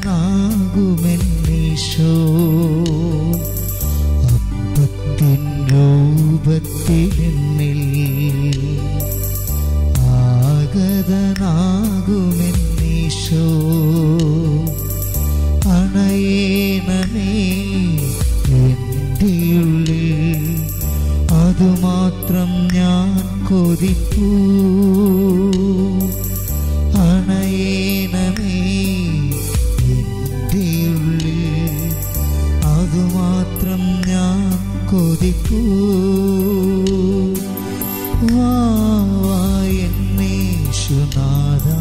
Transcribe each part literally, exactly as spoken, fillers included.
ആഗതനാകുമെന്നീശോ അപ്പത്തിൻ രൂപത്തിലെന്നിൽ ആഗതനാകുമെന്നീശോ അണയേണമേ എൻ്റെ ഉള്ളിൽ അതുമാത്രം ഞാൻ കൊതിപ്പൂ അണയേണമേ എൻ്റെ ഉള്ളിൽ അതുമാത്രം ഞാൻ കൊതിപ്പൂ വാ വാ എന്നേശുനാഥാ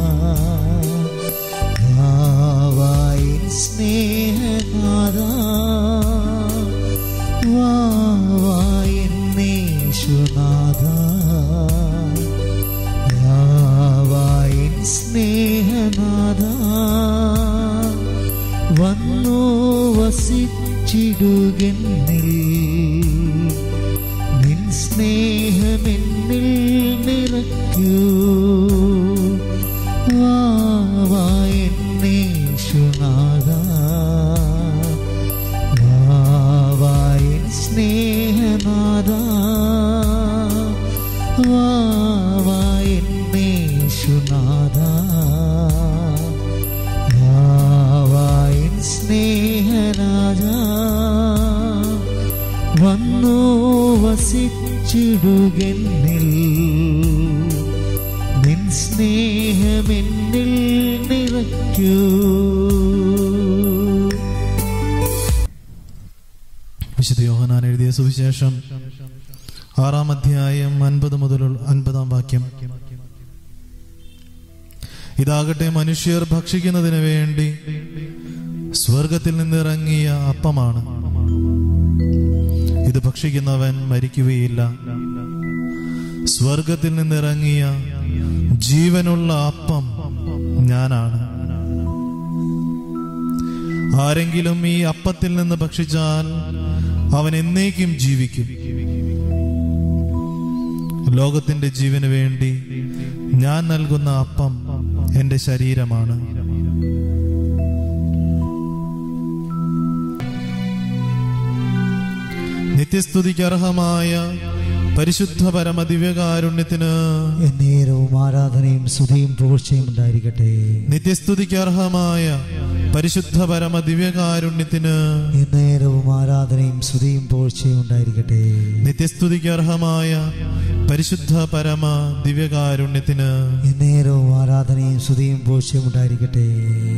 വാ വാ എൻ സ്നേഹനാഥാ വാ വാ എന്നേശുനാഥാ വാ വാ എൻ സ്നേഹനാഥാ വന്നു വസിച്ചിടുകെന്നിൽ നിൻ സ്നേഹമെന്നിൽ നിറയ്ക്കൂ വാ വാ എന്നേശുനാഥാ വാ വാ എൻ സ്നേഹനാഥാ വാ വാ എന്നേശുനാഥാ വാ വാ എൻ സ്നേഹനാഥാ വന്നു വസിച്ചിടുകെന്നിൽ നിൻ സ്നേഹമെന്നിൽ നിറയ്ക്കൂ. വിശുദ്ധ യോഹന്നാൻ എഴുതിയ സുവിശേഷം ആറാം അധ്യായം അൻപത് മുതൽ അൻപതാം വാക്യം. ഇതാകട്ടെ മനുഷ്യർ ഭക്ഷിക്കുന്നതിന് വേണ്ടി സ്വർഗത്തിൽ നിന്നിറങ്ങിയ അപ്പമാണ്. ഇത് ഭക്ഷിക്കുന്നവൻ മരിക്കുകയില്ല. സ്വർഗത്തിൽ നിന്നിറങ്ങിയ ജീവനുള്ള അപ്പം ഞാനാണ്. ആരെങ്കിലും ഈ അപ്പത്തിൽ നിന്ന് ഭക്ഷിച്ചാൽ അവൻ എന്നേക്കും ജീവിക്കും. ലോകത്തിന്റെ ജീവന് വേണ്ടി ഞാൻ നൽകുന്ന അപ്പം എന്റെ ശരീരമാണ്. നിത്യസ്തുതിക്ക് അർഹമായ പരിശുദ്ധ പരമ ദിവ്യകാരുണ്യത്തിന് എന്നേരവും ആരാധനയും സ്തുതിയും പുകഴ്ചയും ഉണ്ടായിരിക്കട്ടെ. നിത്യസ്തുതിക്ക് അർഹമായ പരിശുദ്ധ പരമ ദിവ്യകാരുണ്യത്തിന് എന്നേരവും ആരാധനയും സ്തുതിയും പുകഴ്ചയും ഉണ്ടായിരിക്കട്ടെ. നിത്യസ്തുതിക്ക് അർഹമായ പരിശുദ്ധ പരമ ദിവ്യകാരുണ്യത്തിന് എന്നേരവും ആരാധനയും സ്തുതിയും പുകഴ്ചയും ഉണ്ടായിരിക്കട്ടെ.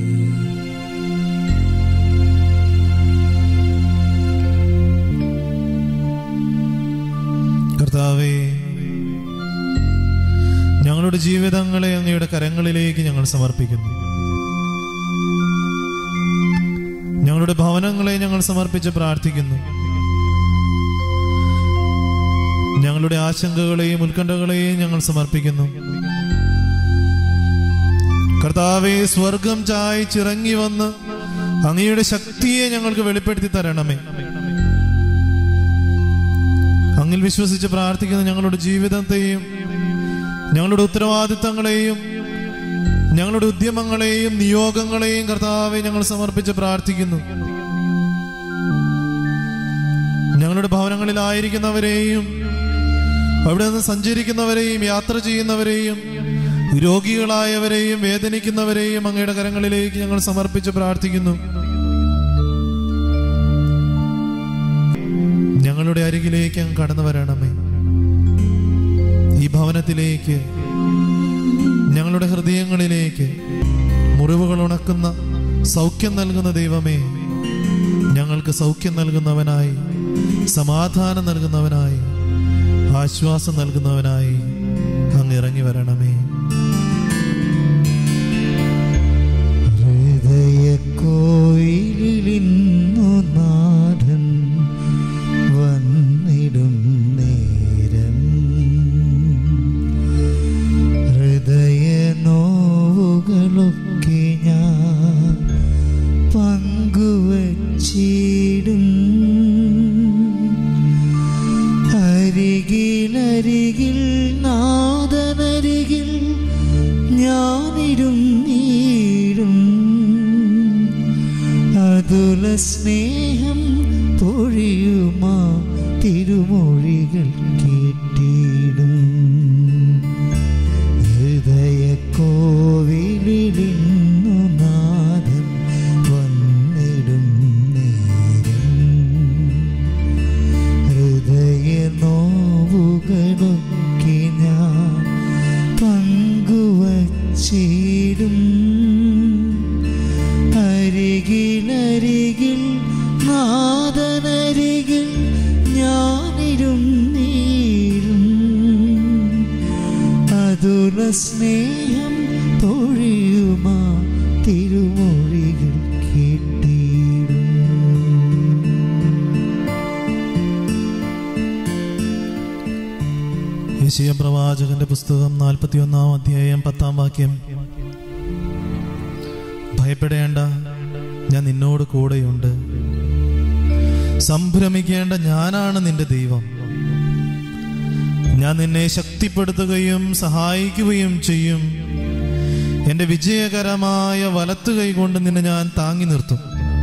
കർത്താവേ, ഞങ്ങളുടെ ജീവിതങ്ങളെ അങ്ങയുടെ കരങ്ങളിലേക്ക് ഞങ്ങൾ സമർപ്പിക്കുന്നു. ഞങ്ങളുടെ ഭവനങ്ങളെ ഞങ്ങൾ സമർപ്പിച്ച് പ്രാർത്ഥിക്കുന്നു. ഞങ്ങളുടെ ആശങ്കകളെയും ഉത്കണ്ഠകളെയും ഞങ്ങൾ സമർപ്പിക്കുന്നു. കർത്താവേ, സ്വർഗം ചായച്ചിറങ്ങി വന്ന് അങ്ങയുടെ ശക്തിയെ ഞങ്ങൾക്ക് വെളിപ്പെടുത്തി തരണമേ. അങ്ങിൽ വിശ്വസിച്ച് പ്രാർത്ഥിക്കുന്ന ഞങ്ങളുടെ ജീവിതത്തെയും ഞങ്ങളുടെ ഉത്തരവാദിത്തങ്ങളെയും ഞങ്ങളുടെ ഉദ്യമങ്ങളെയും നിയോഗങ്ങളെയും കർത്താവെ ഞങ്ങൾ സമർപ്പിച്ച് പ്രാർത്ഥിക്കുന്നു. ഞങ്ങളുടെ ഭവനങ്ങളിലായിരിക്കുന്നവരെയും അവിടെ നിന്ന് സഞ്ചരിക്കുന്നവരെയും യാത്ര ചെയ്യുന്നവരെയും രോഗികളായവരെയും വേദനിക്കുന്നവരെയും അങ്ങയുടെ കരങ്ങളിലേക്ക് ഞങ്ങൾ സമർപ്പിച്ച് പ്രാർത്ഥിക്കുന്നു. ഞങ്ങളുടെ അരികിലേക്ക് അങ്ങ് കടന്നു വരണമേ. ഈ ഭവനത്തിലേക്ക്, ഞങ്ങളുടെ ഹൃദയങ്ങളിലേക്ക് മുറിവുകൾ ഉണക്കുന്ന സൗഖ്യം നൽകുന്ന ദൈവമേ, ഞങ്ങൾക്ക് സൗഖ്യം നൽകുന്നവനായി, സമാധാനം നൽകുന്നവനായി, ആശ്വാസം നൽകുന്നവനായി അങ്ങ് ഇറങ്ങി വരണമേ. ഹൃദയക്കോയിലിന്നു നാഥൻ വന്നിടും നേരം ഹൃദയ നോവുകളൊക്കെ ഞാൻ പങ്കുവച്ചിടും. അരികിലരികിൽ നാഥനരികിൽ അതുല സ്നേഹം പൊഴിയുമാ തിരുമൊഴികൾ കേട്ടിടും. ഹൃദയ കോവിലിന്നു നാഥൻ വന്നിടും നേരം. ഹൃദയ നോവുകളൊക്കെ ഞാൻ പങ്കുവച്ചിടും. അരികിലരികിൽ നാഥനരികിൽ ഞാനിരുന്നീരും. അതുല സ്നേഹം പൊഴിയുമാ തിരുമൊഴികൾ കേട്ടിടും. യെശയ്യാ പ്രവാചകന്റെ പുസ്തകം നാൽപ്പത്തി ഒന്നാം അധ്യായം പത്താം വാക്യം. ഭയപ്പെടേണ്ട, ഞാൻ നിന്നോട് കൂടെയുണ്ട്. സംഭ്രമിക്കേണ്ട, ഞാനാണ് നിന്റെ ദൈവം. ഞാൻ നിന്നെ ശക്തിപ്പെടുത്തുകയും സഹായിക്കുകയും ചെയ്യും. എന്റെ വിജയകരമായ വലത്തു കൈകൊണ്ട് നിന്നെ ഞാൻ താങ്ങി നിർത്തും.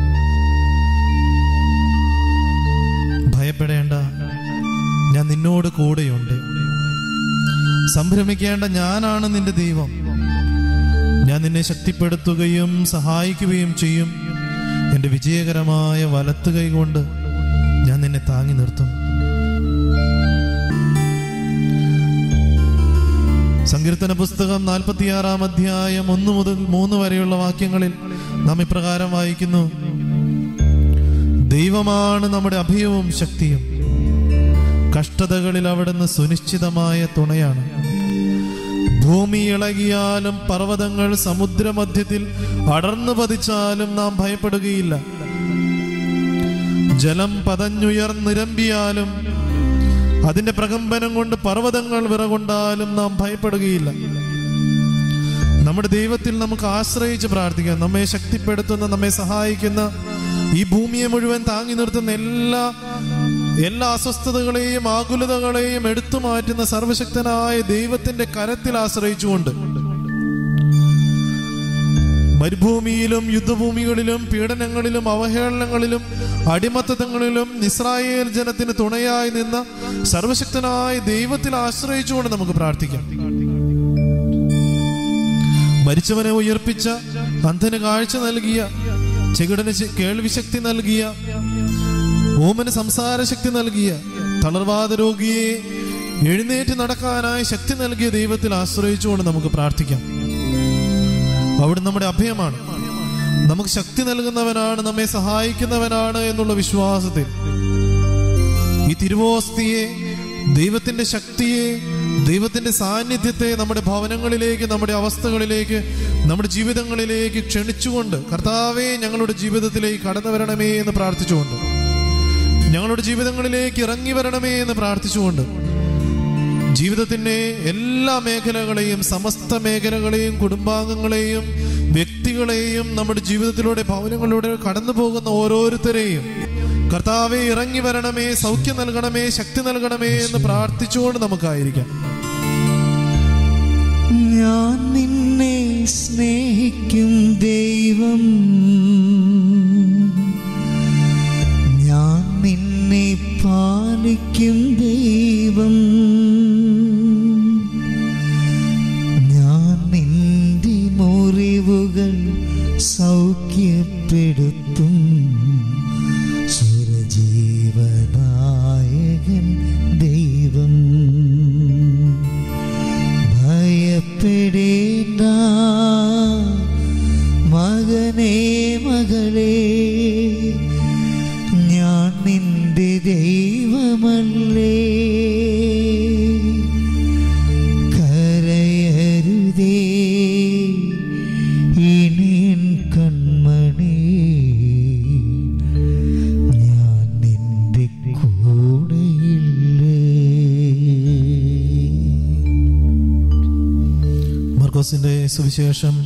ഭയപ്പെടേണ്ട, ഞാൻ നിന്നോട് കൂടെയുണ്ട്. സംഭ്രമിക്കേണ്ട, ഞാനാണ് നിന്റെ ദൈവം. ഞാൻ നിന്നെ ശക്തിപ്പെടുത്തുകയും സഹായിക്കുകയും ചെയ്യും. എന്റെ വിജയകരമായ വലത്തു കൈകൊണ്ട് ഞാൻ നിന്നെ താങ്ങി നിർത്തും. സങ്കീർത്തന പുസ്തകം നാൽപ്പത്തിയാറാം അധ്യായം ഒന്ന് മുതൽ മൂന്ന് വരെയുള്ള വാക്യങ്ങളിൽ നാം ഇപ്രകാരം വായിക്കുന്നു: ദൈവമാണ് നമ്മുടെ അഭയവും ശക്തിയും. കഷ്ടതകളിൽ അവിടുന്ന് സുനിശ്ചിതമായ തുണയാണ്. ഭൂമി ഇളകിയാലും പർവ്വതങ്ങൾ സമുദ്രമധ്യത്തിൽ അടർന്നു പതിച്ചാലും നാം ഭയപ്പെടുകയില്ല. ജലം പതഞ്ഞുയർന്നിരമ്പിയാലും അതിന്റെ പ്രകമ്പനം കൊണ്ട് പർവ്വതങ്ങൾ വിറകൊണ്ടാലും നാം ഭയപ്പെടുകയില്ല. നമ്മുടെ ദൈവത്തിൽ നമുക്ക് ആശ്രയിച്ച് പ്രാർത്ഥിക്കാം. നമ്മെ ശക്തിപ്പെടുത്തുന്ന, നമ്മെ സഹായിക്കുന്ന, ഈ ഭൂമിയെ മുഴുവൻ താങ്ങി നിർത്തുന്ന എല്ലാ എല്ലാ അസ്വസ്ഥതകളെയും ആകുലതകളെയും എടുത്തു മാറ്റുന്ന സർവശക്തനായ ദൈവത്തിന്റെ കരത്തിൽ ആശ്രയിച്ചുകൊണ്ട് മരുഭൂമിയിലും യുദ്ധഭൂമികളിലും പീഡനങ്ങളിലും അവഹേളനങ്ങളിലും അടിമത്തങ്ങളിലും ഇസ്രായേൽ ജനത്തിന് തുണയായി നിന്ന സർവശക്തനായ ദൈവത്തിൽ ആശ്രയിച്ചുകൊണ്ട് നമുക്ക് പ്രാർത്ഥിക്കാം. മരിച്ചവനെ ഉയർപ്പിച്ച, അന്ധന് കാഴ്ച നൽകിയ, ചെകിടന് കേൾവി ശക്തി നൽകിയ, ഓമന് സംസാര ശക്തി നൽകിയ, തളർവാദ രോഗിയെ എഴുന്നേറ്റ് നടക്കാനായി ശക്തി നൽകിയ ദൈവത്തിൽ ആശ്രയിച്ചുകൊണ്ട് നമുക്ക് പ്രാർത്ഥിക്കാം. അവിടെ നമ്മുടെ അഭയമാണ്, നമുക്ക് ശക്തി നൽകുന്നവനാണ്, നമ്മെ സഹായിക്കുന്നവനാണ് എന്നുള്ള വിശ്വാസത്തിൽ ഈ തിരുവോസ്തിയെ, ദൈവത്തിന്റെ ശക്തിയെ, ദൈവത്തിന്റെ സാന്നിധ്യത്തെ നമ്മുടെ ഭവനങ്ങളിലേക്ക്, നമ്മുടെ അവസ്ഥകളിലേക്ക്, നമ്മുടെ ജീവിതങ്ങളിലേക്ക് ക്ഷണിച്ചുകൊണ്ട്, കർത്താവേ ഞങ്ങളുടെ ജീവിതത്തിലേക്ക് കടന്നു വരണമേ എന്ന് പ്രാർത്ഥിച്ചുകൊണ്ട്, ഞങ്ങളുടെ ജീവിതങ്ങളിലേക്ക് ഇറങ്ങി വരണമേ എന്ന് പ്രാർത്ഥിച്ചുകൊണ്ട്, ജീവിതത്തിന്റെ എല്ലാ മേഖലകളെയും, സമസ്ത മേഖലകളെയും, കുടുംബാംഗങ്ങളെയും, വ്യക്തികളെയും, നമ്മുടെ ജീവിതത്തിലൂടെ ഭവനങ്ങളിലൂടെ കടന്നു പോകുന്ന ഓരോരുത്തരെയും കർത്താവേ ഇറങ്ങി വരണമേ, സൗഖ്യം നൽകണമേ, ശക്തി നൽകണമേ എന്ന് പ്രാർത്ഥിച്ചുകൊണ്ട് നമുക്കായിരിക്കാം. ഞാൻ നിന്നെ സ്നേഹിക്കും ദൈവം, ഞാൻ നിന്നെ പാലിക്കും ദൈവം, ഞാൻ നിന്റെ മുറിവുകൾ സൗഖ്യപ്പെടുത്തും സുരജീവനായകൻ ദൈവം. ഭയപ്പെടേണ്ട മകനേ മകളേ, ഞാൻ നിന്റെ ദൈവമല്ലേ. കരയരുതേ ഇനിയൻ കൺമണി, ഞാൻ നിന്റെ കൂടെയില്ലേ. മർക്കോസിന്റെ സുവിശേഷം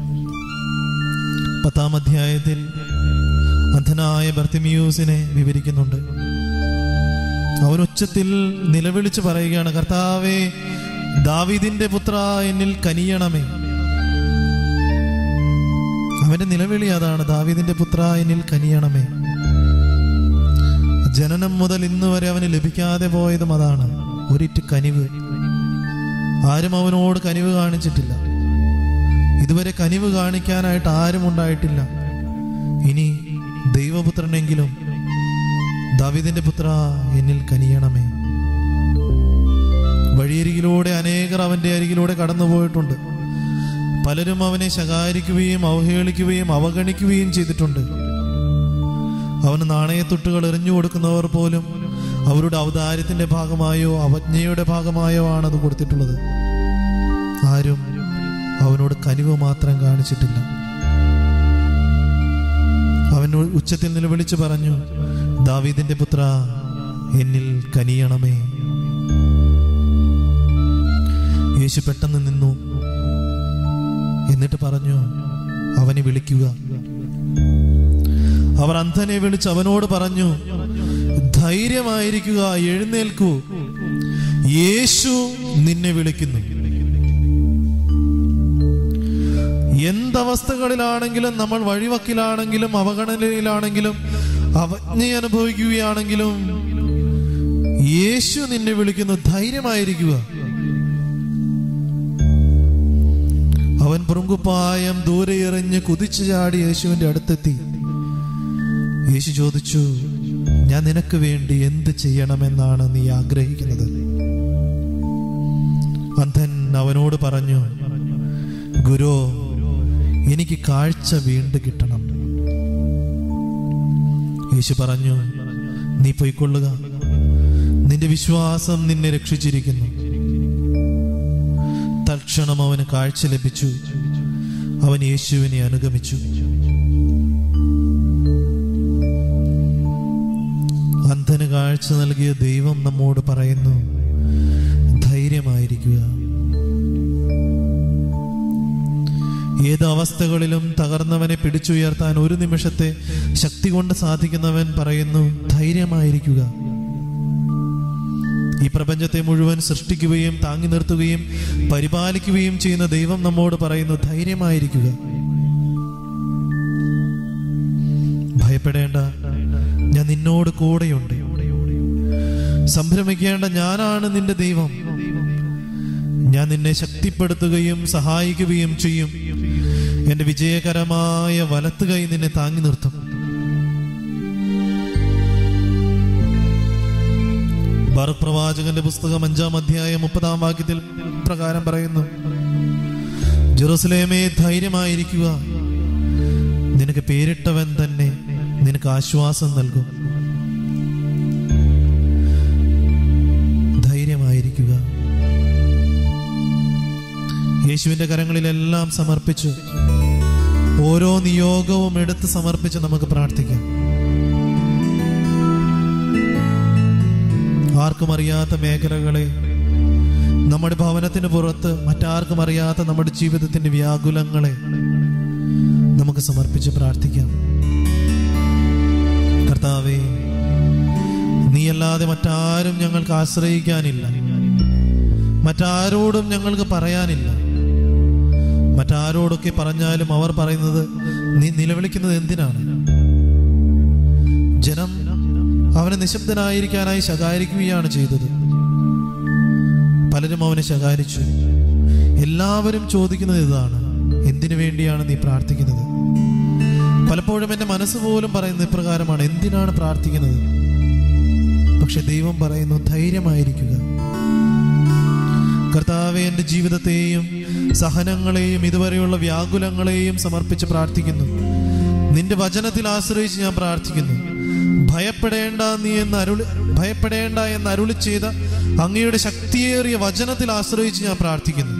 പത്താം അധ്യായത്തിൽ അന്ധനായ ബർത്തിമിയൂസിനെ വിവരിക്കുന്നുണ്ട്. അവൻ ഉച്ചത്തിൽ നിലവിളിച്ച് പറയുകയാണ്: കർത്താവേ, ദാവീദിന്റെ പുത്ര, എന്നിൽ കനിയണമേ. അവന്റെ നിലവിളി അതാണ്, ദാവീദിന്റെ പുത്രാ എന്നിൽ കനിയണമേ. ജനനം മുതൽ ഇന്ന് വരെ അവന് ലഭിക്കാതെ പോയതും അതാണ്, ഒരിറ്റ് കനിവ്. ആരും അവനോട് കനിവ് കാണിച്ചിട്ടില്ല. ഇതുവരെ കനിവ് കാണിക്കാനായിട്ട് ആരും ഉണ്ടായിട്ടില്ല. ഇനി ദൈവപുത്രനെങ്കിലും ദാവീദിന്റെ പുത്രാ എന്നിൽ കനിയണമേ. വഴിയരികിലൂടെ അനേകർ അവന്റെ അരികിലൂടെ കടന്നുപോയിട്ടുണ്ട്. പലരും അവനെ ശകാരിക്കുകയും അവഹേളിക്കുകയും അവഗണിക്കുകയും ചെയ്തിട്ടുണ്ട്. അവന് നാണയത്തുട്ടുകൾ എറിഞ്ഞു കൊടുക്കുന്നവർ പോലും അവരുടെ ഔദാര്യത്തിന്റെ ഭാഗമായോ അവജ്ഞയുടെ ഭാഗമായോ ആണത് കൊടുത്തിട്ടുള്ളത്. ആരും അവനോട് കനിവ് മാത്രം കാണിച്ചിട്ടില്ല. അവൻ ഉച്ചത്തിൽ നിലവിളിച്ചു പറഞ്ഞു, ദാവീദിന്റെ പുത്രാ എന്നിൽ കനിയണമേ. യേശു പെട്ടെന്ന് നിന്നു. എന്നിട്ട് പറഞ്ഞു, അവനെ വിളിക്കുക. അവർ അന്ധനെ വിളിച്ച് അവനോട് പറഞ്ഞു, ധൈര്യമായിരിക്കുക, എഴുന്നേൽക്കൂ, യേശു നിന്നെ വിളിക്കുന്നു. എന്തവസ്ഥകളിലാണെങ്കിലും, നമ്മൾ വഴിവക്കിലാണെങ്കിലും, അവഗണനയിലാണെങ്കിലും, അവജ്ഞ അനുഭവിക്കുകയാണെങ്കിലും യേശു നിന്നെ വിളിക്കുന്നു, ധൈര്യമായിരിക്കുക. അവൻ പുറങ്കുപ്പായം ദൂരെ എറിഞ്ഞ് കുതിച്ചു ചാടി യേശുവിന്റെ അടുത്തെത്തി. യേശു ചോദിച്ചു, ഞാൻ നിനക്ക് വേണ്ടി എന്ത് ചെയ്യണമെന്നാണ് നീ ആഗ്രഹിക്കുന്നത്? അന്ധൻ അവനോട് പറഞ്ഞു, ഗുരു, എനിക്ക് കാഴ്ച വീണ്ടും കിട്ടണം. യേശു പറഞ്ഞു, നീ പോയിക്കൊള്ളുക, നിന്റെ വിശ്വാസം നിന്നെ രക്ഷിച്ചിരിക്കുന്നു. തൽക്ഷണം അവന് കാഴ്ച ലഭിച്ചു. അവൻ യേശുവിനെ അനുഗമിച്ചു. അന്ധന് കാഴ്ച നൽകിയ ദൈവം നമ്മോട് പറയുന്നു, ധൈര്യമായിരിക്കുക. ഏത് അവസ്ഥകളിലും തകർന്നവനെ പിടിച്ചുയർത്താൻ ഒരു നിമിഷത്തെ ശക്തി കൊണ്ട് സാധിക്കുന്നവൻ പറയുന്നു, ധൈര്യമായിരിക്കുക. ഈ പ്രപഞ്ചത്തെ മുഴുവൻ സൃഷ്ടിക്കുകയും താങ്ങി നിർത്തുകയും പരിപാലിക്കുകയും ചെയ്യുന്ന ദൈവം നമ്മോട് പറയുന്നു, ധൈര്യമായിരിക്കുക. ഭയപ്പെടേണ്ട, ഞാൻ നിന്നോട് കൂടെയുണ്ട്. സംഭ്രമിക്കേണ്ട, ഞാനാണ് നിന്റെ ദൈവം. ഞാൻ നിന്നെ ശക്തിപ്പെടുത്തുകയും സഹായിക്കുകയും ചെയ്യും. എന്റെ വിജയകരമായ വലത്ത് കൈ നിന്നെ താങ്ങി നിർത്തും. ബറൂഖ് പ്രവാചകന്റെ പുസ്തകം അഞ്ചാം അധ്യായം മുപ്പതാം വാക്യത്തിൽ പ്രകാരം പറയുന്നു, ജെറുസലേമേ, ധൈര്യമായിരിക്കുക, നിനക്ക് പേരിട്ടവൻ തന്നെ നിനക്ക് ആശ്വാസം നൽകും. ധൈര്യമായിരിക്കുക. യേശുവിന്റെ കരങ്ങളിലെല്ലാം സമർപ്പിച്ചു, ഓരോ നിയോഗവും എടുത്ത് സമർപ്പിച്ച് നമുക്ക് പ്രാർത്ഥിക്കാം. ആർക്കും അറിയാത്ത മേഖലകളെ, നമ്മുടെ ഭവനത്തിന് പുറത്ത് മറ്റാർക്കും അറിയാത്ത നമ്മുടെ ജീവിതത്തിന്റെ വ്യാകുലങ്ങളെ നമുക്ക് സമർപ്പിച്ച് പ്രാർത്ഥിക്കാം. കർത്താവേ, നീയല്ലാതെ മറ്റാരും ഞങ്ങൾക്ക് ആശ്രയിക്കാനില്ല, മറ്റാരോടും ഞങ്ങൾക്ക് പറയാനില്ല. മറ്റാരോടൊക്കെ പറഞ്ഞാലും അവർ പറയുന്നത്, നീ നിലവിളിക്കുന്നത് എന്തിനാണ്? ജനം അവനെ നിശബ്ദനായിരിക്കാനായി ശകാരിക്കുകയാണ് ചെയ്തത്. പലരും അവനെ ശകാരിച്ചു. എല്ലാവരും ചോദിക്കുന്നത് ഇതാണ്, എന്തിനു വേണ്ടിയാണ് നീ പ്രാർത്ഥിക്കുന്നത്? പലപ്പോഴും എൻ്റെ മനസ്സ് പോലും പറയുന്നത് ഇപ്രകാരമാണ്, എന്തിനാണ് പ്രാർത്ഥിക്കുന്നത്? പക്ഷെ ദൈവം പറയുന്നു, ധൈര്യമായിരിക്കുക. കർത്താവേ, എൻ്റെ ജീവിതത്തെയും സഹനങ്ങളെയും ഇതുവരെയുള്ള വ്യാകുലങ്ങളെയും സമർപ്പിച്ച് പ്രാർത്ഥിക്കുന്നു. നിന്റെ വചനത്തിൽ ആശ്രയിച്ച് ഞാൻ പ്രാർത്ഥിക്കുന്നു. ഭയപ്പെടേണ്ട നീ എന്ന് അരുളി ഭയപ്പെടേണ്ട എന്ന് അരുളി ചെയ്ത അങ്ങയുടെ ശക്തിയേറിയ വചനത്തിൽ ആശ്രയിച്ച് ഞാൻ പ്രാർത്ഥിക്കുന്നു.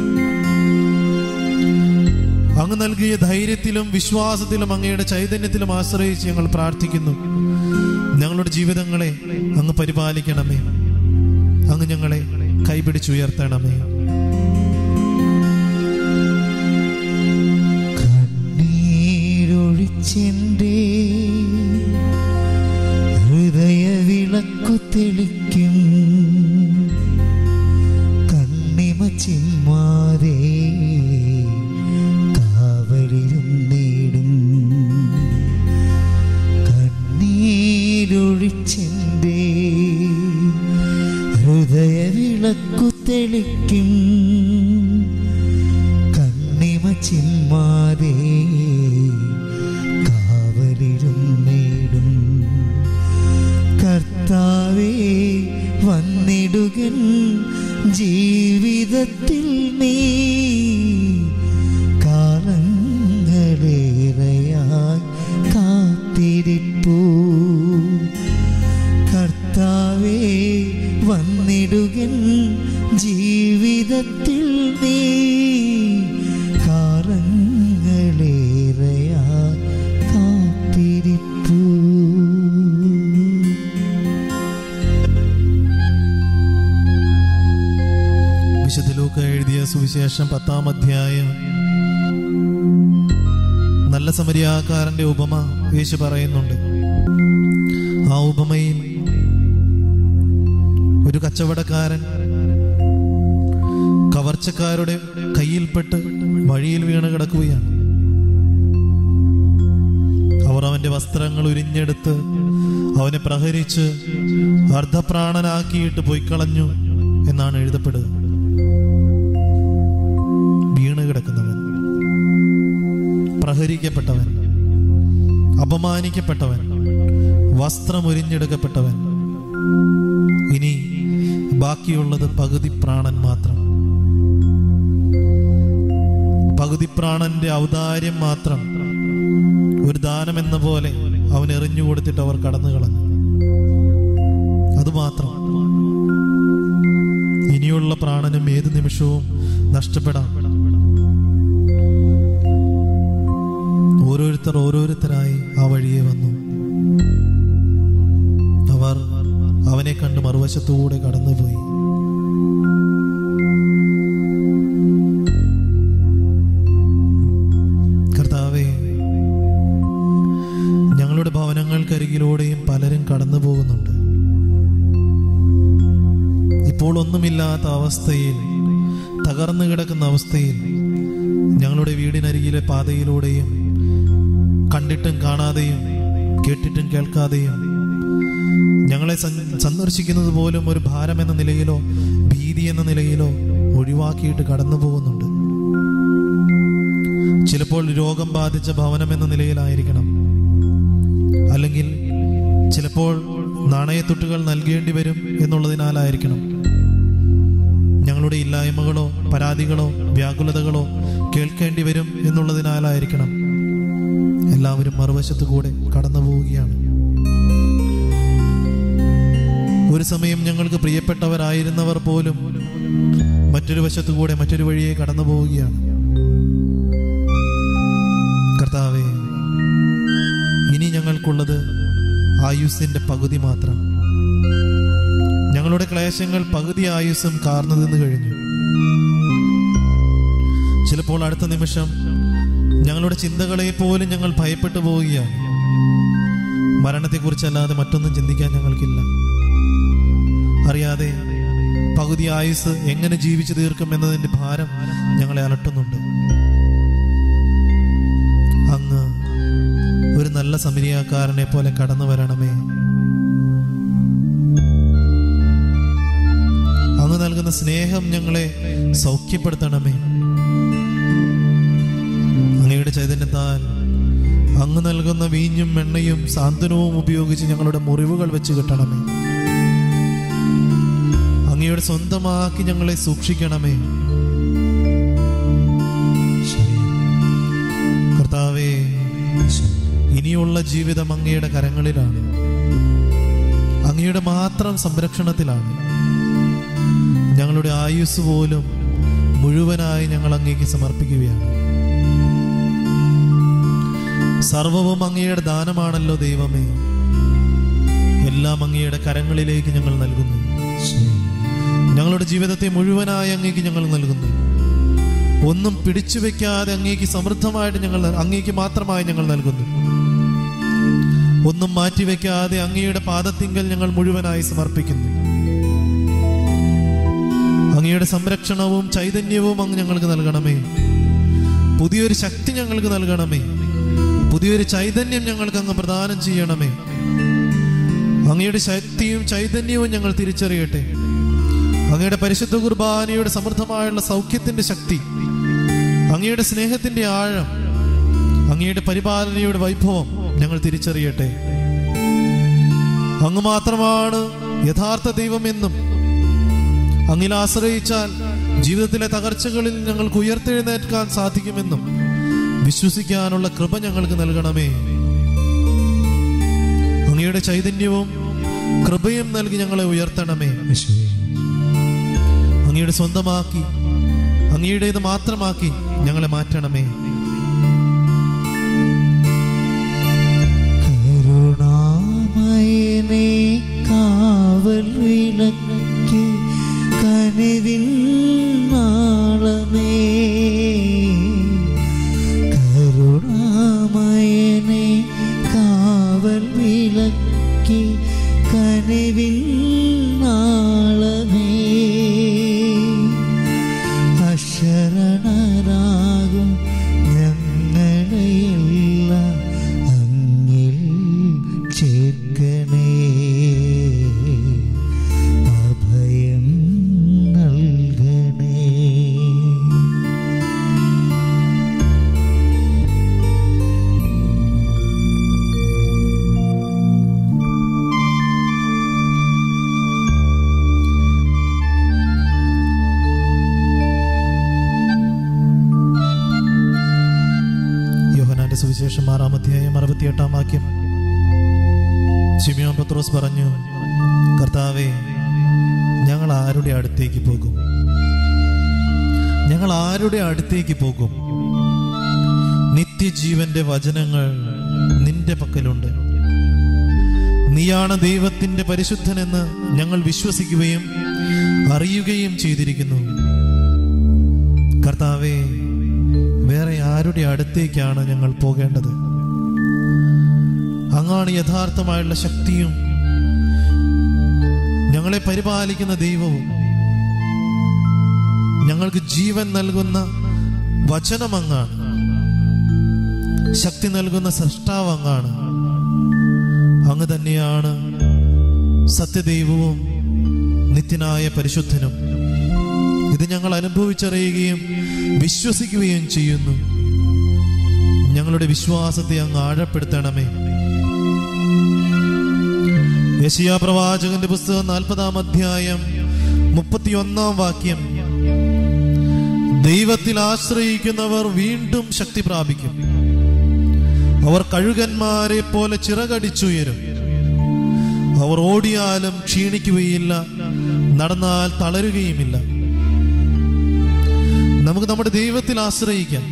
അങ്ങ് നൽകിയ ധൈര്യത്തിലും വിശ്വാസത്തിലും അങ്ങയുടെ ചൈതന്യത്തിലും ആശ്രയിച്ച് ഞങ്ങൾ പ്രാർത്ഥിക്കുന്നു. ഞങ്ങളുടെ ജീവിതങ്ങളെ അങ്ങ് പരിപാലിക്കണമേ. അങ്ങ് ഞങ്ങളെ കൈപിടിച്ചുയർത്തണമേ. കണ്ണീരൊഴിച്ചെന്റെ ഹൃദയ വിളക്കു തെളിക്കും, കണ്ണിമ ചിമ്മാതെ കാവലിരുന്നേ കാത്തിരിപ്പൂ. കർത്താവേ വന്നിടുകൻ ജീവിതത്തിൽ നീ, കാലങ്ങളേറെയാ കാത്തിരിപ്പൂ. വിശുദ്ധ ലൂക്ക എഴുതിയ സുവിശേഷം പത്താം അധ്യായം നല്ല സമരിയാക്കാരന്റെ ഉപമ യേശു പറയുന്നുണ്ട്. ആ ഉപമയിൽ ഒരു കച്ചവടക്കാരൻ കവർച്ചക്കാരുടെ കയ്യിൽപ്പെട്ട് വഴിയിൽ വീണ് കിടക്കുകയാണ്. അവർ അവന്റെ വസ്ത്രങ്ങൾ ഉരിഞ്ഞെടുത്ത് അവനെ പ്രഹരിച്ച് അർദ്ധപ്രാണനാക്കിയിട്ട് പൊയ്ക്കളഞ്ഞു എന്നാണ് എഴുതപ്പെടുക. വീണ് കിടക്കുന്നവൻ, പ്രഹരിക്കപ്പെട്ടവൻ, അപമാനിക്കപ്പെട്ടവൻ, വസ്ത്രം ഉരിഞ്ഞെടുക്കപ്പെട്ടവൻ. ഇനി ബാക്കിയുള്ളത് പകുതി പ്രാണൻ മാത്രം. പകുതി പ്രാണന്റെ ഔദാര്യം മാത്രം ഒരു ദാനം എന്ന പോലെ അവൻ എറിഞ്ഞു കൊടുത്തിട്ട് അവർ കടന്നു കളഞ്ഞു. അതുമാത്രം. ഇനിയുള്ള പ്രാണനും ഏത് നിമിഷവും നഷ്ടപ്പെടാം. ഓരോരുത്തർ ഓരോരുത്തരായി ആ വഴിയെ വന്നു. അവർ അവനെ കണ്ട് മറുവശത്തൂടെ കടന്നുപോയി. കർത്താവേ, ഞങ്ങളുടെ ഭവനങ്ങൾക്കരികിലൂടെയും പലരും കടന്നു പോകുന്നുണ്ട്. ഇപ്പോൾ ഒന്നുമില്ലാത്ത അവസ്ഥയിൽ, തകർന്നു കിടക്കുന്ന അവസ്ഥയിൽ, ഞങ്ങളുടെ വീടിനരികിലെ പാതയിലൂടെയും കണ്ടിട്ടും കാണാതെയും കേട്ടിട്ടും കേൾക്കാതെയും ഞങ്ങളെ സന്ദർശിക്കുന്നത് പോലും ഒരു ഭാരം എന്ന നിലയിലോ ഭീതി എന്ന നിലയിലോ ഒഴിവാക്കിയിട്ട് കടന്നു പോകുന്നുണ്ട്. ചിലപ്പോൾ രോഗം ബാധിച്ച ഭവനം എന്ന നിലയിലായിരിക്കണം, അല്ലെങ്കിൽ ചിലപ്പോൾ നാണയത്തുട്ടുകൾ നൽകേണ്ടി വരും എന്നുള്ളതിനാലായിരിക്കണം. ഞങ്ങളുടെ ഇല്ലായ്മകളോ പരാതികളോ വ്യാകുലതകളോ കേൾക്കേണ്ടി വരും എന്നുള്ളതിനാലായിരിക്കണം. എല്ലാവരും മറുവശത്തു കൂടെ കടന്നു പോവുകയാണ്. ഒരു സമയം ഞങ്ങൾക്ക് പ്രിയപ്പെട്ടവരായിരുന്നവർ പോലും മറ്റൊരു വശത്തു കൂടെ മറ്റൊരു വഴിയെ കടന്നു പോവുകയാണ്. കർത്താവേ, ഇനി ഞങ്ങൾക്കുള്ളത് ആയുസ്സിന്റെ പകുതി മാത്രം. ഞങ്ങളുടെ ക്ലേശങ്ങൾ പകുതി ആയുസ്സും കാർന്നു നിന്ന് കഴിഞ്ഞു. ചിലപ്പോൾ അടുത്ത നിമിഷം ഞങ്ങളുടെ ചിന്തകളെ പോലും ഞങ്ങൾ ഭയപ്പെട്ടു പോവുകയാണ്. മരണത്തെക്കുറിച്ചല്ലാതെ മറ്റൊന്നും ചിന്തിക്കാൻ ഞങ്ങൾക്കില്ല. അറിയാതെ പകുതി ആയുസ് എങ്ങനെ ജീവിച്ചു തീർക്കും എന്നതിന്റെ ഭാരം ഞങ്ങളെ അലട്ടുന്നുണ്ട്. അങ്ങ് ഒരു നല്ല സമരിയാക്കാരനെ പോലെ കടന്നു വരണമേ. അങ്ങ് നൽകുന്ന സ്നേഹം ഞങ്ങളെ സൗഖ്യപ്പെടുത്തണമേ. അങ്ങയുടെ ചൈതന്യത്താൽ അങ്ങ് നൽകുന്ന വീഞ്ഞും എണ്ണയും സാന്ത്വനവും ഉപയോഗിച്ച് ഞങ്ങളുടെ മുറിവുകൾ വെച്ച് കിട്ടണമേ. അങ്ങയുടെ സ്വന്തമാക്കി ഞങ്ങളെ സൂക്ഷിക്കണമേ. കർത്താവേ, ഇനിയുള്ള ജീവിതം അങ്ങയുടെ കരങ്ങളിലാണ്. അങ്ങയുടെ മാത്രം സംരക്ഷണത്തിലാണ്. ഞങ്ങളുടെ ആയുസ് പോലും മുഴുവനായി ഞങ്ങൾ അങ്ങേക്ക് സമർപ്പിക്കുകയാണ്. സർവവും അങ്ങയുടെ ദാനമാണല്ലോ ദൈവമേ. എല്ലാം അങ്ങയുടെ കരങ്ങളിലേക്ക് ഞങ്ങൾ നൽകുന്നു. ഞങ്ങളുടെ ജീവിതത്തെ മുഴുവനായി അങ്ങേക്ക് ഞങ്ങൾ നൽകുന്നു. ഒന്നും പിടിച്ചു വെക്കാതെ അങ്ങേക്ക് സമൃദ്ധമായിട്ട് ഞങ്ങൾ അങ്ങേക്ക് മാത്രമായി ഞങ്ങൾ നൽകുന്നു. ഒന്നും മാറ്റിവെക്കാതെ അങ്ങയുടെ പാദത്തിങ്കൽ ഞങ്ങൾ മുഴുവനായി സമർപ്പിക്കുന്നു. അങ്ങയുടെ സംരക്ഷണവും ചൈതന്യവും അങ്ങ് ഞങ്ങൾക്ക് നൽകണമേ. പുതിയൊരു ശക്തി ഞങ്ങൾക്ക് നൽകണമേ. പുതിയൊരു ചൈതന്യം ഞങ്ങൾക്ക് അങ്ങ് പ്രദാനം ചെയ്യണമേ. അങ്ങയുടെ ശക്തിയും ചൈതന്യവും ഞങ്ങൾ തിരിച്ചറിയട്ടെ. അങ്ങയുടെ പരിശുദ്ധ കുർബാനയുടെ സമൃദ്ധമായുള്ള സൗഖ്യത്തിന്റെ ശക്തി, അങ്ങയുടെ സ്നേഹത്തിന്റെ ആഴം, അങ്ങയുടെ പരിപാലനയുടെ വൈഭവം ഞങ്ങൾ തിരിച്ചറിയട്ടെ. അങ്ങ് മാത്രമാണ് യഥാർത്ഥ ദൈവമെന്നും അങ്ങിൽ ആശ്രയിച്ചാൽ ജീവിതത്തിലെ തകർച്ചകളിൽ ഞങ്ങൾക്ക് ഉയർത്തെഴുന്നേൽക്കാൻ സാധിക്കുമെന്നും വിശ്വസിക്കാനുള്ള കൃപ ഞങ്ങൾക്ക് നൽകണമേ. അങ്ങയുടെ ചൈതന്യവും കൃപയും നൽകി ഞങ്ങളെ ഉയർത്തണമേ. അങ്ങയുടെ സ്വന്തമാക്കി അങ്ങയുടേത് മാത്രമാക്കി ഞങ്ങളെ മാറ്റണമേ. കരുണാമയനേ കാവൽ വിളക്കി കനിവിൻ നാളമേ, കരുണാമയനേ കാവൽ വിളക്കി കനിവിൻ നാളമേ, അശരണരാകും ഞങ്ങളെയെല്ലാം അങ്ങിൽ ചേർക്കണേ, അഭയം നൽകണേ. സുവിശേഷം ആറാം അധ്യായം അറുപത്തിയെട്ടാം വാക്യം. ശിമിയോൻ പത്രോസ് പറഞ്ഞു, കർത്താവേ, ഞങ്ങൾ ആരുടെ അടുത്തേക്ക് പോകും? ഞങ്ങൾ ആരുടെ അടുത്തേക്ക് പോകും? നിത്യജീവന്റെ വചനങ്ങൾ നിന്റെ പക്കലുണ്ട്. നീയാണ് ദൈവത്തിന്റെ പരിശുദ്ധനെന്ന് ഞങ്ങൾ വിശ്വസിക്കുകയും അറിയുകയും ചെയ്തിരിക്കുന്നു. കർത്താവേ, വേറെ ആരുടെ അടുത്തേക്കാണ് ഞങ്ങൾ പോകേണ്ടത്? അങ്ങാണ് യഥാർത്ഥമായുള്ള ശക്തിയും ഞങ്ങളെ പരിപാലിക്കുന്ന ദൈവവും. ഞങ്ങൾക്ക് ജീവൻ നൽകുന്ന വചനം അങ്ങാണ്. ശക്തി നൽകുന്ന സൃഷ്ടാവ് അങ്ങാണ്. അങ്ങ് തന്നെയാണ് സത്യദൈവവും നിത്യനായ പരിശുദ്ധനും. ഇത് ഞങ്ങൾ അനുഭവിച്ചറിയുകയും വിശ്വസിക്കുകയും ചെയ്യുന്നു. ഞങ്ങളുടെ വിശ്വാസത്തെ അങ്ങ് ആഴപ്പെടുത്തണമേ. യെശയ്യാ പ്രവാചകന്റെ പുസ്തകം നാൽപ്പതാം അധ്യായം മുപ്പത്തിയൊന്നാം വാക്യം. ദൈവത്തിൽ ആശ്രയിക്കുന്നവർ വീണ്ടും ശക്തി പ്രാപിക്കും. അവർ കഴുകന്മാരെ പോലെ ചിറകടിച്ചുയരും. അവർ ഓടിയാലും ക്ഷീണിക്കുകയില്ല, നടന്നാൽ തളരുകയുമില്ല. നമുക്ക് നമ്മുടെ ദൈവത്തിൽ ആശ്രയിക്കാം.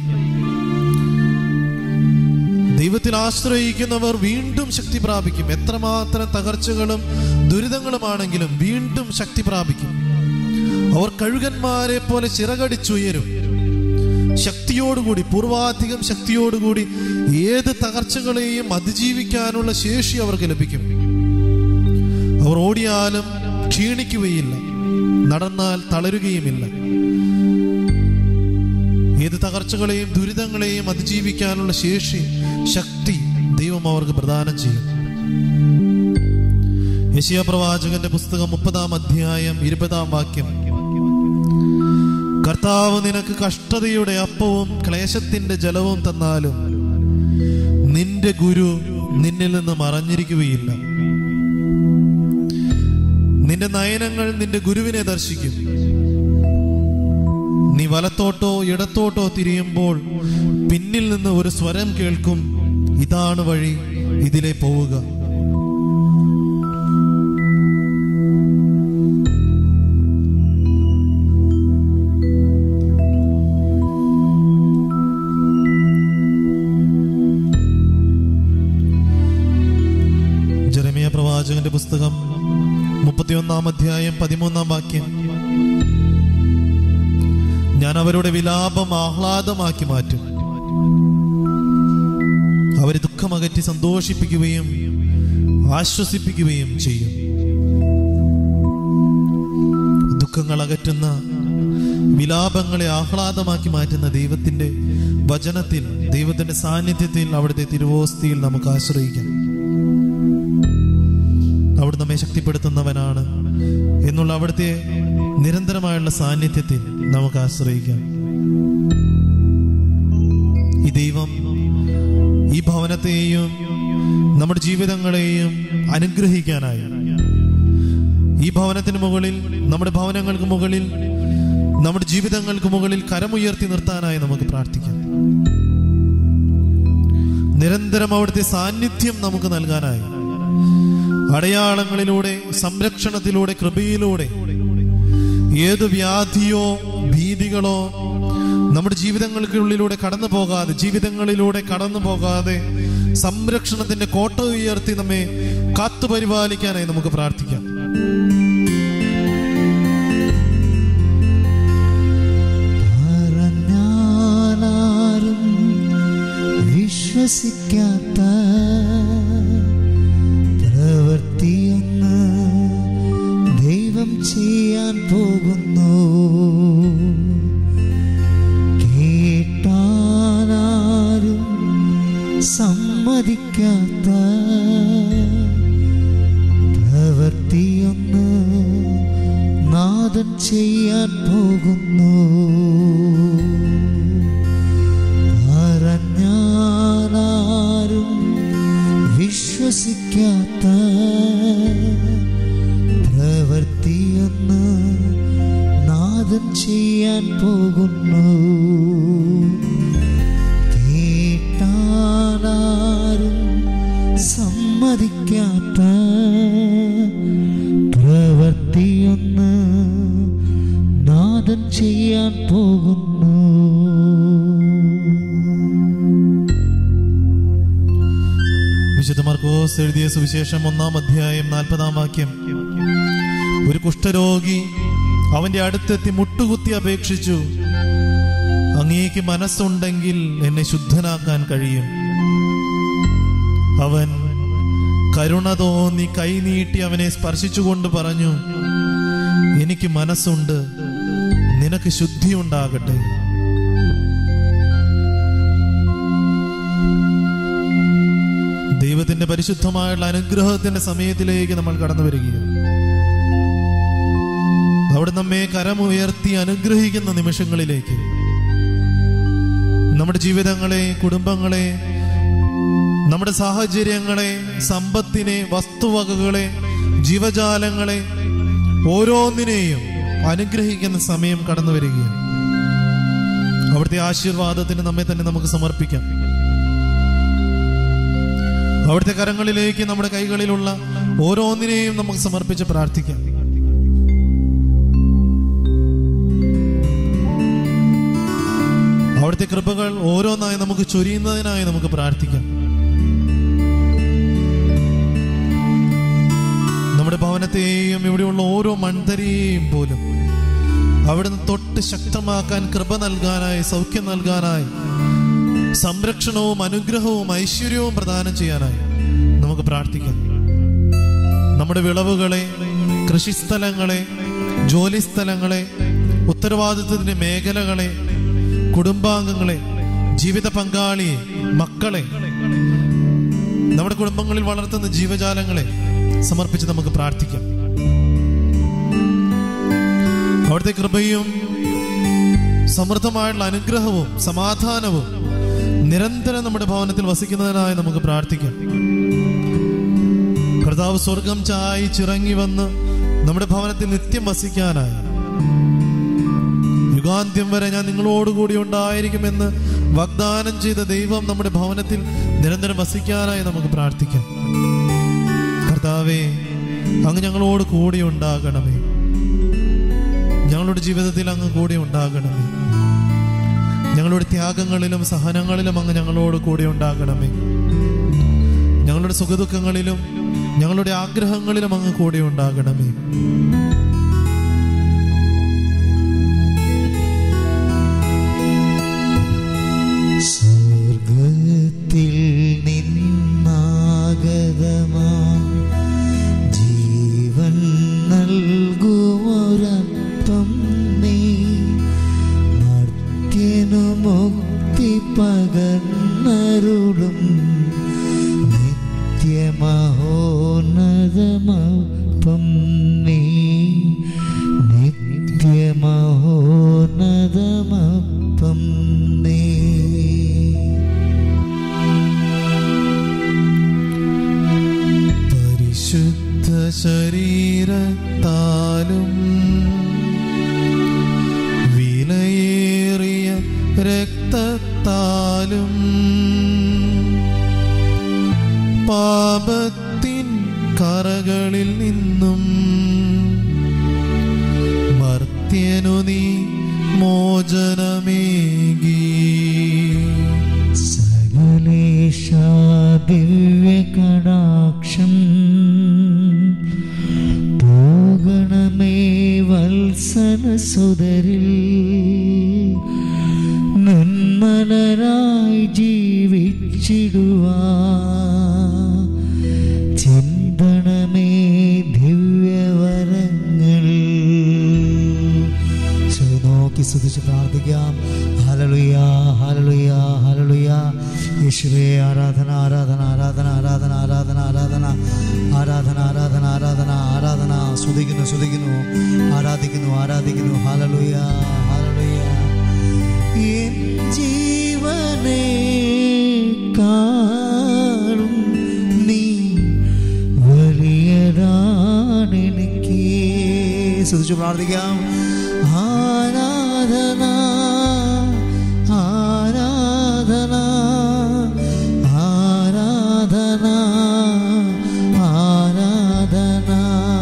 ദൈവത്തിൽ ആശ്രയിക്കുന്നവർ വീണ്ടും ശക്തി പ്രാപിക്കും. എത്രമാത്രം തകർച്ചകളും ദുരിതങ്ങളുമാണെങ്കിലും വീണ്ടും ശക്തി പ്രാപിക്കും. അവർ കഴുകന്മാരെ പോലെ ചിറകടിച്ചുയരും. ശക്തിയോടുകൂടി, പൂർവാധികം ശക്തിയോടുകൂടി ഏത് തകർച്ചകളെയും അതിജീവിക്കാനുള്ള ശേഷി അവർക്ക് ലഭിക്കും. അവർ ഓടിയാലും ക്ഷീണിക്കുകയില്ല, നടന്നാൽ തളരുകയുമില്ല. ഏത് തകർച്ചകളെയും ദുരിതങ്ങളെയും അതിജീവിക്കാനുള്ള ശേഷി, ശക്തി ദൈവം അവർക്ക് പ്രദാനം ചെയ്യും. യെശയ്യാ പ്രവാചകന്റെ പുസ്തകം മുപ്പതാം അധ്യായം ഇരുപതാം വാക്യം. കർത്താവ് നിനക്ക് കഷ്ടതയുടെ അപ്പവും ക്ലേശത്തിന്റെ ജലവും തന്നാലും നിന്റെ ഗുരു നിന്നിൽ നിന്ന് മറഞ്ഞിരിക്കുകയില്ല. നിന്റെ നയനങ്ങൾ നിന്റെ ഗുരുവിനെ ദർശിക്കും. നീ വലത്തോട്ടോ ഇടത്തോട്ടോ തിരിയുമ്പോൾ പിന്നിൽ നിന്ന് ഒരു സ്വരം കേൾക്കും, ഇതാണ് വഴി, ഇതിലെ പോവുക. ജെറമ്യാ പ്രവാചകന്റെ പുസ്തകം മുപ്പത്തിയൊന്നാം അധ്യായം പതിമൂന്നാം വാക്യം. ഞാൻ അവരുടെ വിലാപം ആഹ്ലാദമാക്കി മാറ്റും. അവരെ ദുഃഖമകറ്റി സന്തോഷിപ്പിക്കുകയും ആശ്വസിപ്പിക്കുകയും ചെയ്യും. ദുഃഖങ്ങൾ അകറ്റുന്ന, വിലാപങ്ങളെ ആഹ്ലാദമാക്കി മാറ്റുന്ന ദൈവത്തിന്റെ വചനത്തിൽ, ദൈവത്തിന്റെ സാന്നിധ്യത്തിൽ, അവിടുത്തെ തിരുവോസ്തിയിൽ നമുക്ക് ആശ്രയിക്കാം. അവിടെ നമ്മെ ശക്തിപ്പെടുത്തുന്നവനാണ് എന്നുള്ള അവിടുത്തെ നിരന്തരമായുള്ള സാന്നിധ്യത്തിൽ നമുക്ക് ആശ്രയിക്കാം. ഈ ദൈവം ഈ ഭവനത്തെയും നമ്മുടെ ജീവിതങ്ങളെയും അനുഗ്രഹിക്കാനായി, ഈ ഭവനത്തിന് മുകളിൽ, നമ്മുടെ ഭവനങ്ങൾക്ക് മുകളിൽ, നമ്മുടെ ജീവിതങ്ങൾക്ക് മുകളിൽ കരമുയർത്തി നിർത്താനായി നമുക്ക് പ്രാർത്ഥിക്കാം. നിരന്തരം അവിടുത്തെ സാന്നിധ്യം നമുക്ക് നൽകാനായി അടയാളങ്ങളിലൂടെ, സംരക്ഷണത്തിലൂടെ, കൃപയിലൂടെ ഏത് വ്യാധിയോ ഭീതികളോ നമ്മുടെ ജീവിതങ്ങൾക്കുള്ളിലൂടെ കടന്നു പോകാതെ ജീവിതങ്ങളിലൂടെ കടന്നു പോകാതെ സംരക്ഷണത്തിന്റെ കോട്ട ഉയർത്തി നമ്മെ കാത്തുപരിപാലിക്കാനായി നമുക്ക് പ്രാർത്ഥിക്കാം. പറഞ്ഞാലും വിശ്വസിക്കാത്ത പ്രവൃത്തിയൊന്ന് ദൈവം ചെയ്യാൻ പോകുന്നു. കേട്ടാലും സമ്മതിക്കാത്ത പ്രവൃത്തിയൊന്ന് നാഥൻ ചെയ്യാൻ പോകുന്നു. പറഞ്ഞാലും വിശ്വസിക്കാത്ത പ്രവൃത്തിയൊന്ന് നാഥൻ ചെയ്യാൻ പോകുന്നു. കേട്ടാലും സമ്മതിക്കാത്ത പ്രവൃത്തിയൊന്ന് നാഥൻ ചെയ്യാൻ പോകുന്നു. വിശുദ്ധ മർക്കോസ് എഴുതിയ സുവിശേഷം ഒന്നാം അധ്യായം നാൽപ്പതാം വാക്യം. ഒരു കുഷ്ഠരോഗി അവന്റെ അടുത്തെത്തി മുട്ടുകുത്തി അപേക്ഷിച്ചു, അങ്ങേക്ക് മനസ്സുണ്ടെങ്കിൽ എന്നെ ശുദ്ധനാക്കാൻ കഴിയും. അവൻ കരുണ തോന്നി കൈനീട്ടി അവനെ സ്പർശിച്ചുകൊണ്ട് പറഞ്ഞു, എനിക്ക് മനസ്സുണ്ട്, നിനക്ക് ശുദ്ധി ഉണ്ടാകട്ടെ. ദൈവത്തിന്റെ പരിശുദ്ധമായുള്ള അനുഗ്രഹത്തിന്റെ സമയത്തിലേക്ക് നമ്മൾ കടന്നു വരികയാണ്. അവിടെ നമ്മെ കരമുയർത്തി അനുഗ്രഹിക്കുന്ന നിമിഷങ്ങളിലേക്ക് നമ്മുടെ ജീവിതങ്ങളെ, കുടുംബങ്ങളെ, നമ്മുടെ സാഹചര്യങ്ങളെ, സമ്പത്തിനെ, വസ്തുവകകളെ, ജീവജാലങ്ങളെ ഓരോന്നിനെയും അനുഗ്രഹിക്കുന്ന സമയം കടന്നു വരികയാണ്. അവിടുത്തെ ആശീർവാദത്തിന് നമ്മെ തന്നെ നമുക്ക് സമർപ്പിക്കാം. അവിടുത്തെ കരങ്ങളിലേക്ക് നമ്മുടെ കൈകളിലുള്ള ഓരോന്നിനെയും നമുക്ക് സമർപ്പിച്ച് പ്രാർത്ഥിക്കാം. അവിടുത്തെ കൃപകൾ ഓരോന്നായി നമുക്ക് ചൊരിയുന്നതിനായി നമുക്ക് പ്രാർത്ഥിക്കാം. നമ്മുടെ ഭവനത്തെയും ഇവിടെയുള്ള ഓരോ മൺതരിയെയും പോലും അവിടുന്ന് തൊട്ട് ശക്തമാക്കാൻ, കൃപ നൽകാനായി, സൗഖ്യം നൽകാനായി, സംരക്ഷണവും അനുഗ്രഹവും ഐശ്വര്യവും പ്രദാനം ചെയ്യാനായി നമുക്ക് പ്രാർത്ഥിക്കാം. നമ്മുടെ വിളവുകളെ, കൃഷിസ്ഥലങ്ങളെ, ജോലിസ്ഥലങ്ങളെ, ഉത്തരവാദിത്വത്തിന്റെ മേഖലകളെ, കുടുംബാംഗങ്ങളെ, ജീവിത പങ്കാളിയെ, മക്കളെ, നമ്മുടെ കുടുംബങ്ങളിൽ വളർത്തുന്ന ജീവജാലങ്ങളെ സമർപ്പിച്ച് നമുക്ക് പ്രാർത്ഥിക്കാം. അവിടുത്തെ കൃപയും സമൃദ്ധമായുള്ള അനുഗ്രഹവും സമാധാനവും നിരന്തരം നമ്മുടെ ഭവനത്തിൽ വസിക്കുന്നതിനായി നമുക്ക് പ്രാർത്ഥിക്കാം. കർത്താവ് സ്വർഗം ചായി ചിറങ്ങി വന്ന് നമ്മുടെ ഭവനത്തിൽ നിത്യം വസിക്കാനായി, യുഗാന്ത്യം വരെ ഞാൻ നിങ്ങളോടുകൂടി ഉണ്ടായിരിക്കുമെന്ന് വാഗ്ദാനം ചെയ്ത ദൈവം നമ്മുടെ ഭവനത്തിൽ നിരന്തരം വസിക്കാനായി നമുക്ക് പ്രാർത്ഥിക്കാം. കർത്താവേ, അങ്ങ് ഞങ്ങളോട് കൂടി ഉണ്ടാകണമേ. ഞങ്ങളുടെ ജീവിതത്തിൽ അങ്ങ് കൂടി ഉണ്ടാകണമേ. ഞങ്ങളുടെ ത്യാഗങ്ങളിലും സഹനങ്ങളിലും അങ്ങ് ഞങ്ങളോട് കൂടി ഉണ്ടാകണമേ. ഞങ്ങളുടെ സുഖദുഃഖങ്ങളിലും ഞങ്ങളുടെ ആഗ്രഹങ്ങളിലും അങ്ങ് കൂടി ഉണ്ടാകണമേ. സ്വർഗത്തിൽ നിന്നാഗതമാ ജീവൻ നൽകുമൊരപ്പം നീ, മർത്യനു മുക്തി പകർന്നരുളും നിത്യമഹോന്നതമപ്പം നീ, നിത്യമഹോന്നതമപ്പം നീ. പരിശുദ്ധ ശരീരത്താലും വിലയേറിയ രക്തത്താലും പാപത്തിൻ കറകളിൽ നിന്നും മർത്യനു നീ മോചനമേകി. സകലേശ ദിവ്യകടാക്ഷം പോകണമേ വത്സനസുതരിൽ, നന്മലരായി ജീവിച്ചിടുവാൻ ചിന്തണമേ ദിവ്യവരങ്ങൾ. നോക്കി സ്തുതിച്ച് പ്രാർത്ഥിക്കാം. Hallelujah, hallelujah, hallelujah. യേശുവേ ആരാധന, ആരാധന, ആരാധന, ആരാധന, ആരാധന, ആരാധന, ആരാധന, ആരാധന, ആരാധന, ആരാധന. സ്തുതിക്കുന്നു, സ്തുതിക്കുന്നു, ആരാധിക്കുന്നു, ആരാധിക്കുന്നു. Hallelujah, hallelujah. എൻ ജീവനെ കാണും നീ വലിയതാണെനിക്ക്. സ്തുതിച്ച് പ്രാർത്ഥിക്കാം. ആരാധന, ആരാധന, ആരാധന, ആരാധന.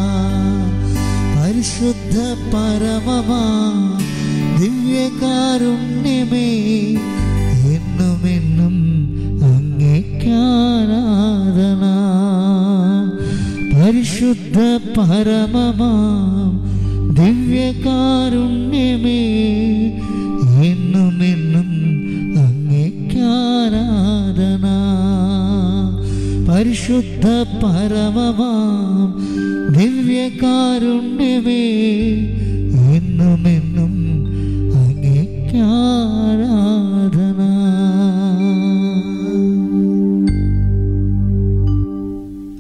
പരിശുദ്ധ പരമമാ ദിവ്യകാരുണ്യമേ, എന്നും എന്നും അങ്ങേക്കാരാധന. പരിശുദ്ധ പരമമാ ദിവ്യകാരുണ്യമേ, എന്നും എന്നും അങ്ങേക്കാരാധന. പരിശുദ്ധ പരമമാം ദിവ്യകാരുണ്യമേ, എന്നും